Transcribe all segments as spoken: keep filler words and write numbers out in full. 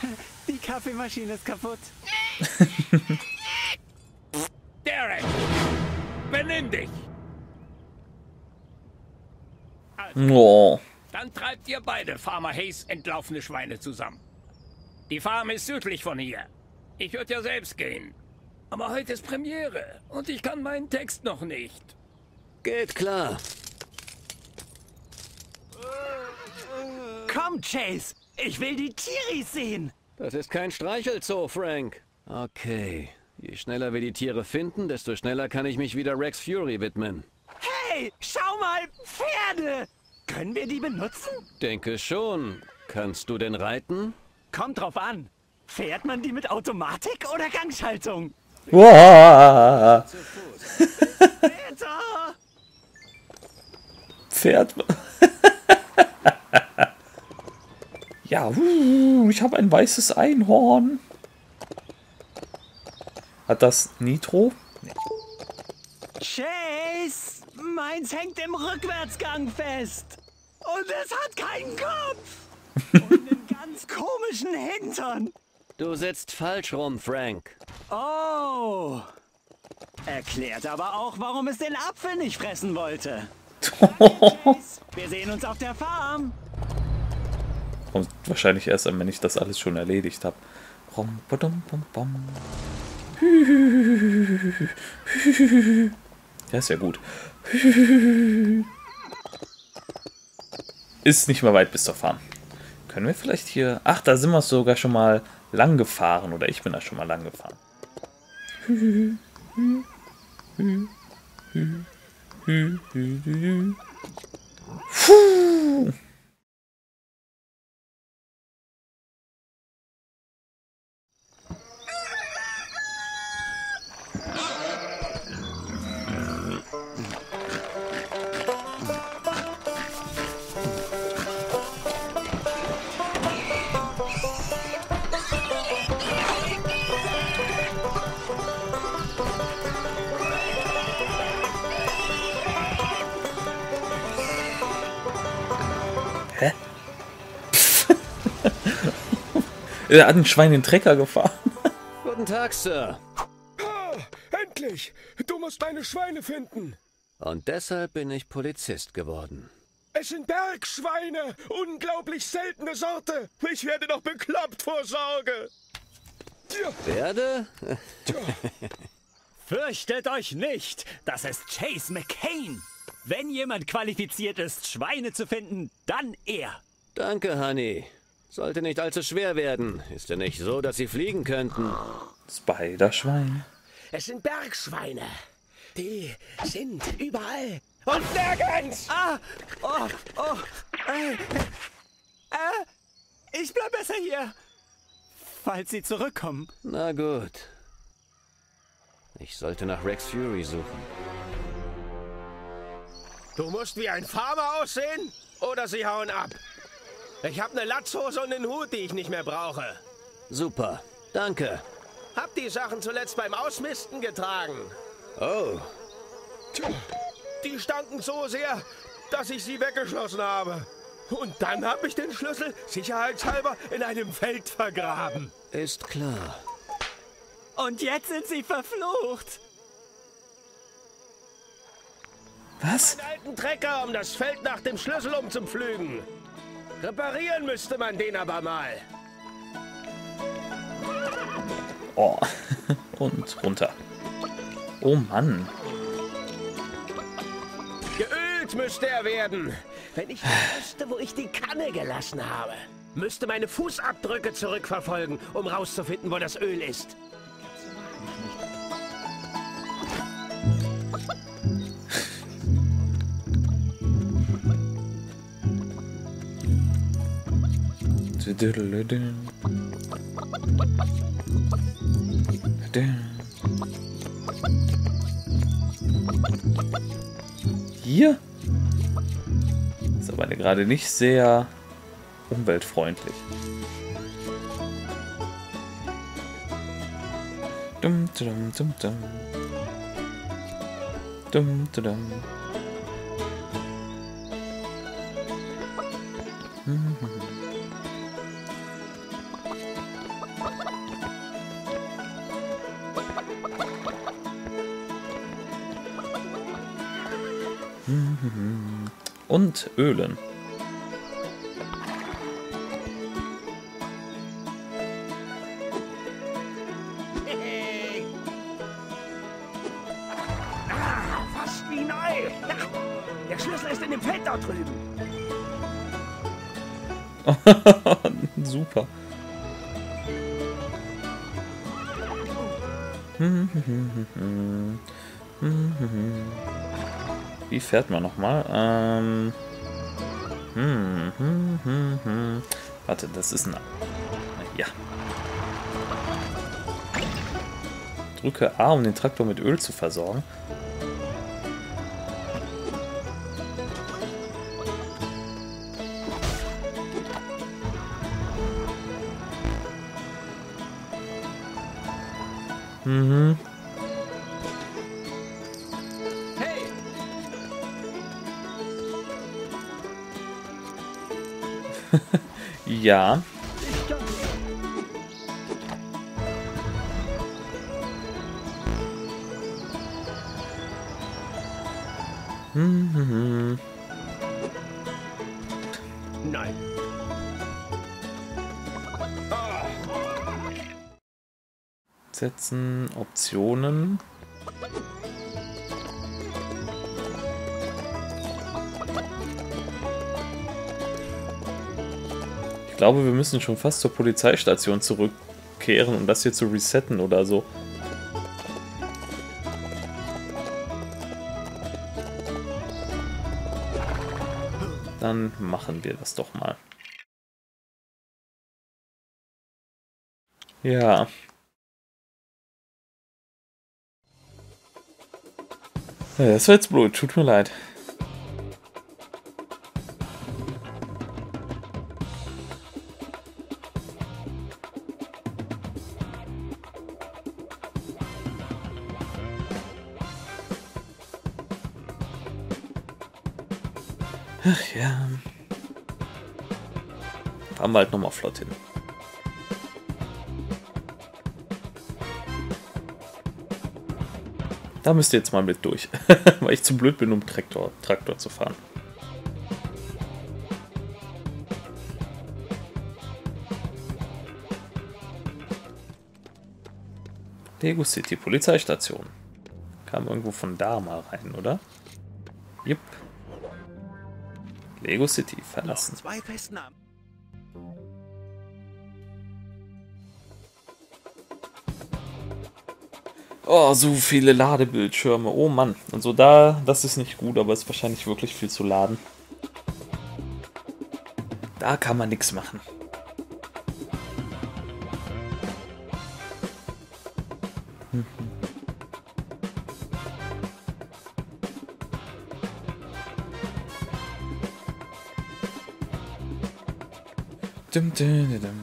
Die Kaffeemaschine ist kaputt. Derek! Benimm dich! Oh. Dann treibt ihr beide Farmer Hayes entlaufene Schweine zusammen. Die Farm ist südlich von hier. Ich würde ja selbst gehen. Aber heute ist Premiere und ich kann meinen Text noch nicht. Geht klar. Komm, Chase! Ich will die Tiris sehen! Das ist kein Streichelzoo, Frank. Okay. Je schneller wir die Tiere finden, desto schneller kann ich mich wieder Rex Fury widmen. Hey, schau mal! Pferde! Können wir die benutzen? Denke schon. Kannst du denn reiten? Kommt drauf an. Fährt man die mit Automatik oder Gangschaltung? Wow. Peter! Pferd. Ja, uh, ich habe ein weißes Einhorn. Hat das Nitro? Nee. Chase! Meins hängt im Rückwärtsgang fest. Und es hat keinen Kopf. Und einen ganz komischen Hintern. Du sitzt falsch rum, Frank. Oh. Erklärt aber auch, warum es den Apfel nicht fressen wollte. Chase, wir sehen uns auf der Farm. Kommt wahrscheinlich erst an, wenn ich das alles schon erledigt habe. Ja, ist ja gut. Ist nicht mehr weit bis zur Farm. Können wir vielleicht hier... Ach, da sind wir sogar schon mal lang gefahren. Oder ich bin da schon mal lang gefahren. Puh. Hä? Er hat ein Schwein in den Trecker gefahren. Guten Tag, Sir. Ah, endlich! Du musst meine Schweine finden. Und deshalb bin ich Polizist geworden. Es sind Bergschweine. Unglaublich seltene Sorte. Ich werde noch bekloppt vor Sorge. Werde? Fürchtet euch nicht. Das ist Chase McCain. Wenn jemand qualifiziert ist, Schweine zu finden, dann er. Danke, Honey. Sollte nicht allzu schwer werden. Ist ja nicht so, dass sie fliegen könnten. Spiderschwein. Es sind Bergschweine. Die sind überall und nirgends. Ah, oh, oh, äh, äh, ich bleib besser hier. Falls sie zurückkommen. Na gut. Ich sollte nach Rex Fury suchen. Du musst wie ein Farmer aussehen oder sie hauen ab. Ich habe eine Latzhose und einen Hut, die ich nicht mehr brauche. Super. Danke. Hab die Sachen zuletzt beim Ausmisten getragen. Oh. Tja, die stanken so sehr, dass ich sie weggeschlossen habe. Und dann habe ich den Schlüssel sicherheitshalber in einem Feld vergraben. Ist klar. Und jetzt sind sie verflucht. Was? Einen alten Trecker, um das Feld nach dem Schlüssel umzupflügen. Reparieren müsste man den aber mal. Oh. Und runter. Oh Mann. Geölt müsste er werden. Wenn ich wüsste, wo ich die Kanne gelassen habe. Müsste meine Fußabdrücke zurückverfolgen, um rauszufinden, wo das Öl ist. Hier? Ist aber gerade nicht sehr umweltfreundlich. Dum, dum, dum, dum. Dum, dum, dum. Und ölen. Fast wie neu. Ja, der Schlüssel ist in dem Feld dort drüben. Super. Wie fährt man nochmal? Ähm. Warte, das ist ein... Ja. Drücke A, um den Traktor mit Öl zu versorgen. Mhm. Hey! Ja. Mhm. Nein. Setzen, Optionen. Ich glaube, wir müssen schon fast zur Polizeistation zurückkehren, um das hier zu resetten oder so. Dann machen wir das doch mal. Ja. Ja, das war jetzt blöd, tut mir leid. Ach ja. Fahren wir halt nochmal flott hin. Da müsst ihr jetzt mal mit durch, weil ich zu blöd bin, um Traktor, Traktor zu fahren. Lego City Polizeistation. Kam irgendwo von da mal rein, oder? Jupp. Lego City verlassen. Zwei Festnahmen. Oh, so viele Ladebildschirme. Oh Mann. Und so da, das ist nicht gut, aber es ist wahrscheinlich wirklich viel zu laden. Da kann man nichts machen. Mhm. Dum, dum, dum.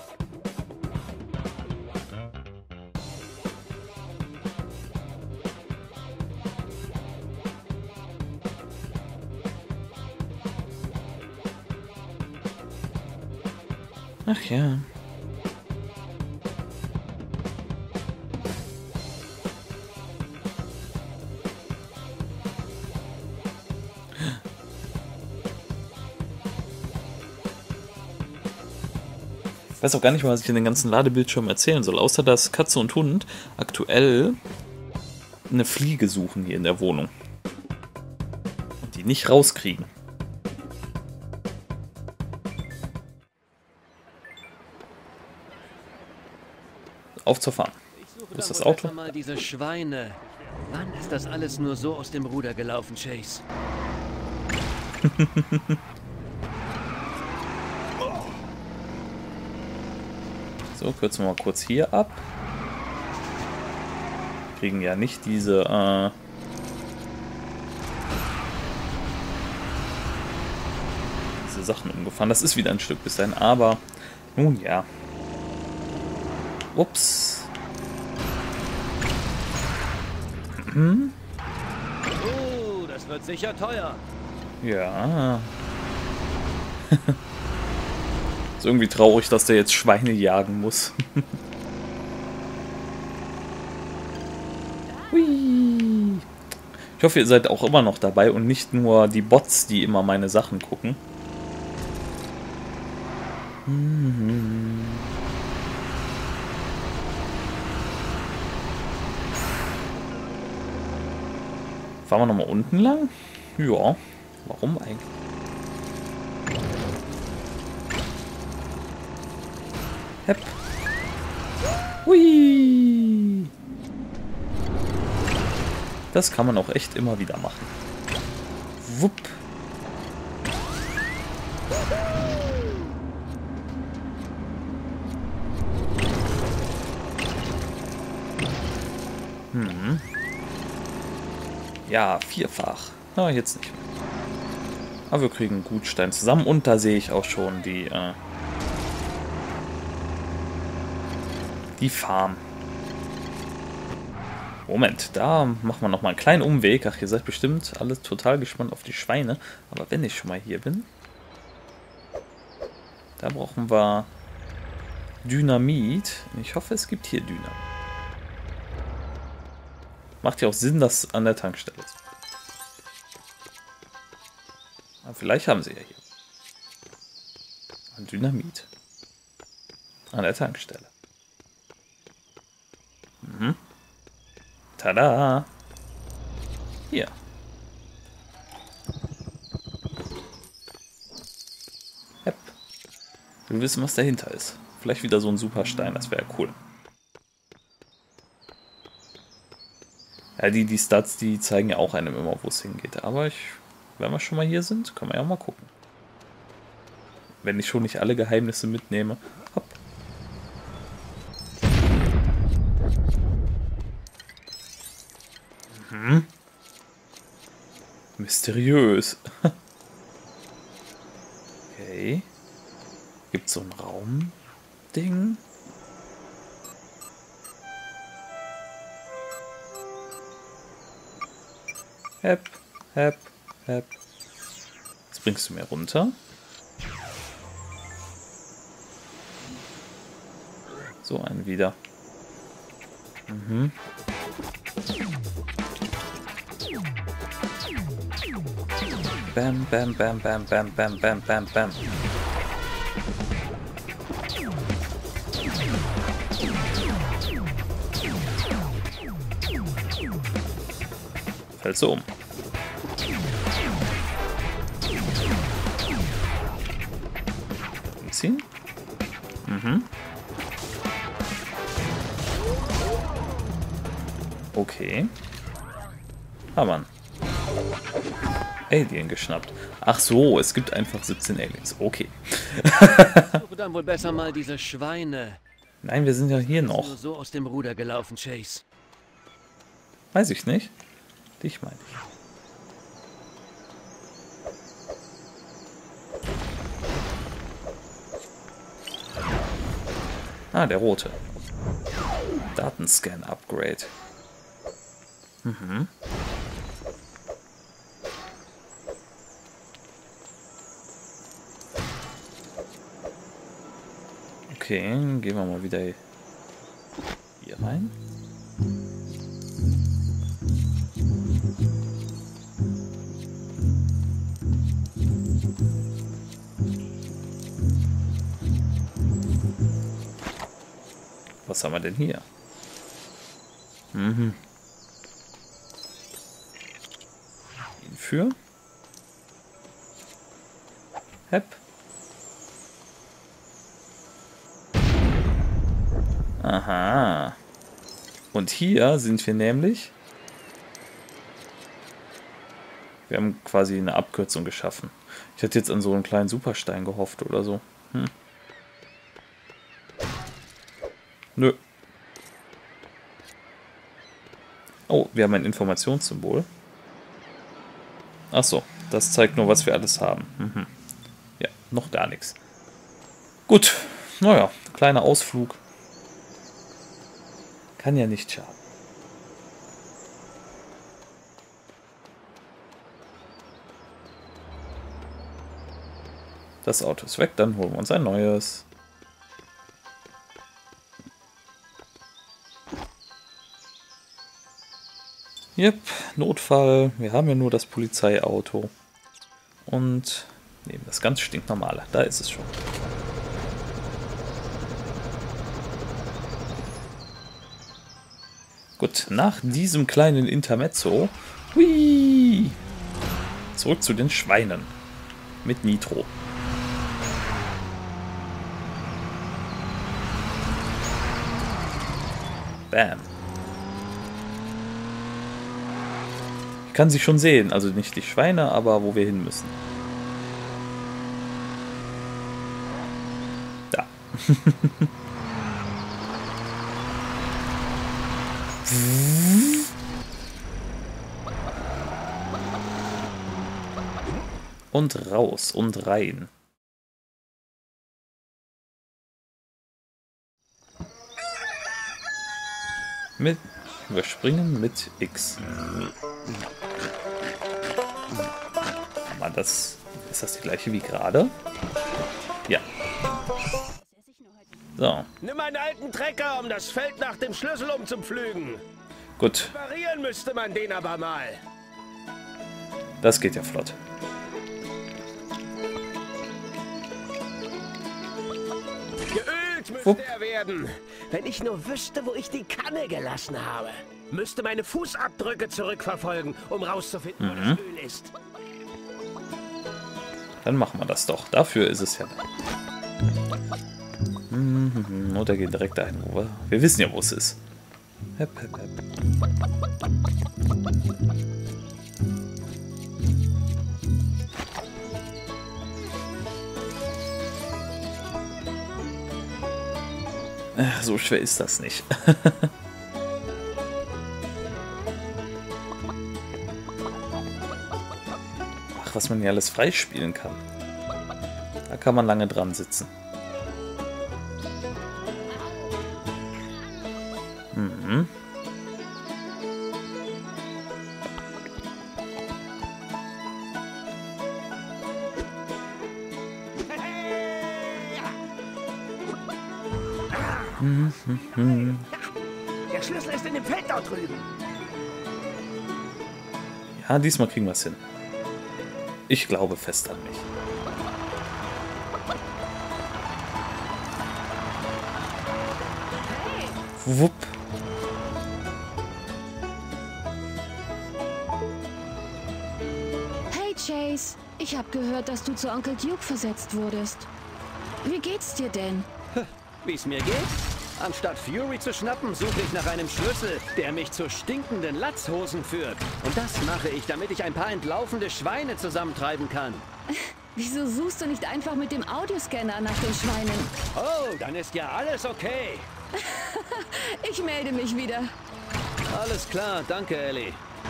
Ach ja. Ich weiß auch gar nicht mal, was ich in den ganzen Ladebildschirmen erzählen soll, außer dass Katze und Hund aktuell eine Fliege suchen hier in der Wohnung. Und die nicht rauskriegen. Auf zur Fahrt. Wo ist das Auto? Mal diese Schweine. Wann ist das alles nur so aus dem Ruder gelaufen, Chase? So, kürzen wir mal kurz hier ab. Kriegen ja nicht diese, äh diese Sachen umgefahren. Das ist wieder ein Stück bis dahin, aber nun ja. Ups. Hm? Oh, das wird sicher teuer. Ja. Ist irgendwie traurig, dass der jetzt Schweine jagen muss. Hui. Ich hoffe, ihr seid auch immer noch dabei und nicht nur die Bots, die immer meine Sachen gucken. Mhm. Fahren wir nochmal unten lang? Ja. Warum eigentlich? Hepp. Hui. Das kann man auch echt immer wieder machen. Wupp. Hm. Ja, vierfach. Na, jetzt nicht mehr. Aber wir kriegen Gutstein zusammen und da sehe ich auch schon die, äh, die Farm. Moment, da machen wir nochmal einen kleinen Umweg. Ach, ihr seid bestimmt alle total gespannt auf die Schweine. Aber wenn ich schon mal hier bin, da brauchen wir Dynamit. Ich hoffe, es gibt hier Dynamit. Macht ja auch Sinn, dass an der Tankstelle ist. Aber vielleicht haben sie ja hier ein Dynamit. An der Tankstelle. Mhm. Tada! Hier. Hepp. Wir wissen, was dahinter ist. Vielleicht wieder so ein Superstein, das wäre cool. Ja, die, die Stats, die zeigen ja auch einem immer, wo es hingeht. Aber ich, wenn wir schon mal hier sind, können wir ja mal gucken. Wenn ich schon nicht alle Geheimnisse mitnehme. Hopp. Mhm. Mysteriös. Okay. Gibt es so ein Raumding? Hepp, hepp, hepp. Jetzt bringst du mir runter. So einen wieder. Mhm. Bam, bam, bam, bam, bam, bam, bam, bam, bam. Fällt so um. Umziehen. Mhm. Okay. Ah, Mann. Alien geschnappt. Ach so, es gibt einfach siebzehn Aliens. Okay. Suche dann wohl besser mal diese Schweine. Nein, wir sind ja hier noch. Nur so aus dem Ruder gelaufen, Chase. Weiß ich nicht. Dich meine ich. Ah, der rote. Datenscan-Upgrade. Mhm. Okay, gehen wir mal wieder hier rein. Was haben wir denn hier? Mhm. Für? Hepp. Aha. Und hier sind wir nämlich... Wir haben quasi eine Abkürzung geschaffen. Ich hätte jetzt an so einen kleinen Superstein gehofft oder so. Hm. Nö. Oh, wir haben ein Informationssymbol. Ach so, das zeigt nur, was wir alles haben. Mhm. Ja, noch gar nichts. Gut, naja, kleiner Ausflug. Kann ja nicht schaden. Das Auto ist weg, dann holen wir uns ein neues. Yep, Notfall. Wir haben ja nur das Polizeiauto. Und nehmen das ganz stinknormale. Da ist es schon. Gut, nach diesem kleinen Intermezzo. Hui, zurück zu den Schweinen. Mit Nitro. Bam. Ich kann sie schon sehen, also nicht die Schweine, aber wo wir hin müssen. Da. Und raus und rein. Mit überspringen mit X. Aber das ist das die gleiche wie gerade? Ja. So. Nimm einen alten Trecker, um das Feld nach dem Schlüssel umzupflügen. Gut. Reparieren müsste man den aber mal. Das geht ja flott. Geölt müsste Wupp. er werden. Wenn ich nur wüsste, wo ich die Kanne gelassen habe. Müsste meine Fußabdrücke zurückverfolgen, um rauszufinden, wo das Öl ist. Dann machen wir das doch. Dafür ist es ja da. Mhm, und er geht direkt dahin, wo wir... Wir wissen ja, wo es ist. Hep, hep, hep. Ach, so schwer ist das nicht. Ach, was man hier alles freispielen kann. Da kann man lange dran sitzen. Mhm. Mhm. Der Schlüssel ist in dem Feld dort drüben. Ja, diesmal kriegen wir es hin. Ich glaube fest an mich. Wupp. Hey Chase, ich habe gehört, dass du zu Onkel Duke versetzt wurdest. Wie geht's dir denn? Wie es mir geht? Anstatt Fury zu schnappen, suche ich nach einem Schlüssel, der mich zu stinkenden Latzhosen führt. Und das mache ich, damit ich ein paar entlaufende Schweine zusammentreiben kann. Wieso suchst du nicht einfach mit dem Audioscanner nach den Schweinen? Oh, dann ist ja alles okay. Ich melde mich wieder. Alles klar, danke, Ellie.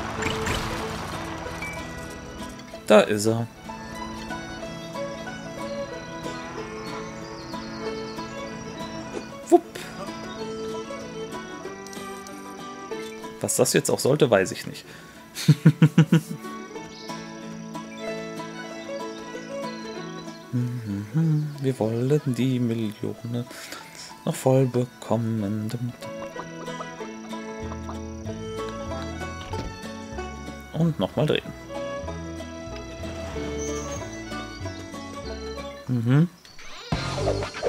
Da ist er. Wupp. Was das jetzt auch sollte, weiß ich nicht. Wir wollen die Millionen noch voll bekommen. Und nochmal drehen. Mhm.